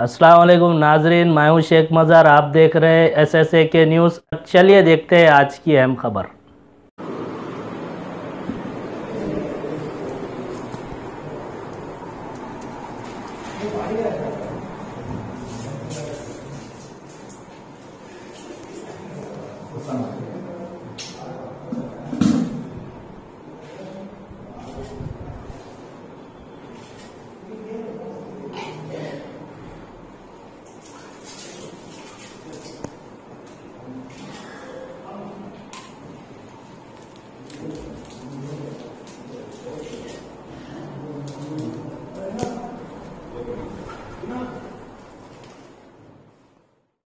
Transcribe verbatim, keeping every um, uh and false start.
अस्सलाम वालेकुम नाजरीन, मैं हूं शेख मज़ार। आप देख रहे हैं एस एस ए के न्यूज़। चलिए देखते हैं आज की अहम खबर।